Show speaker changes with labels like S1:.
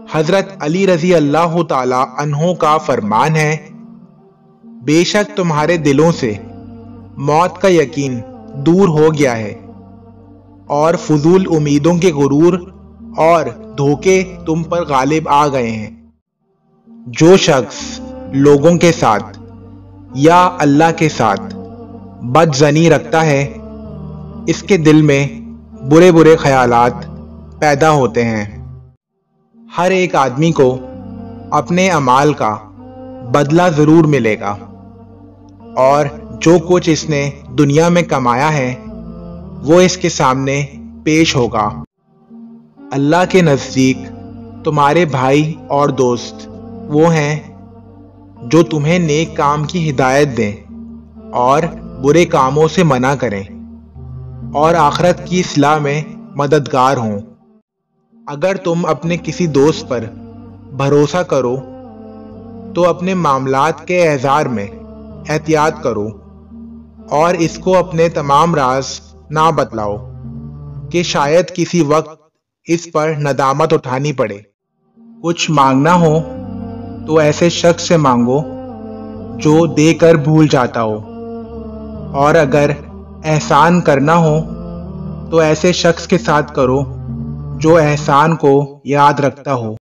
S1: حضرت علی رضی اللہ تعالی عنہ کا فرمان ہے، بے شک تمہارے دلوں سے موت کا یقین دور ہو گیا ہے اور فضول امیدوں کے غرور اور دھوکے تم پر غالب آ گئے ہیں۔ جو شخص لوگوں کے ساتھ یا اللہ کے ساتھ بد ظنی رکھتا ہے، اس کے دل میں برے برے خیالات پیدا ہوتے ہیں۔ ہر ایک آدمی کو اپنے اعمال کا بدلہ ضرور ملے گا، اور جو کچھ اس نے دنیا میں کمایا ہے وہ اس کے سامنے پیش ہوگا۔ اللہ کے نزدیک تمہارے بھائی اور دوست وہ ہیں جو تمہیں نیک کام کی ہدایت دیں اور برے کاموں سے منع کریں اور آخرت کی اصلاح میں مددگار ہوں۔ اگر تم اپنے کسی دوست پر بھروسہ کرو تو اپنے معاملات کے اظہار میں احتیاط کرو اور اس کو اپنے تمام راز نہ بتلاؤ کہ شاید کسی وقت اس پر ندامت اٹھانی پڑے۔ کچھ مانگنا ہو تو ایسے شخص سے مانگو جو دے کر بھول جاتا ہو، اور اگر احسان کرنا ہو تو ایسے شخص کے ساتھ کرو جو احسان کو یاد رکھتا ہو۔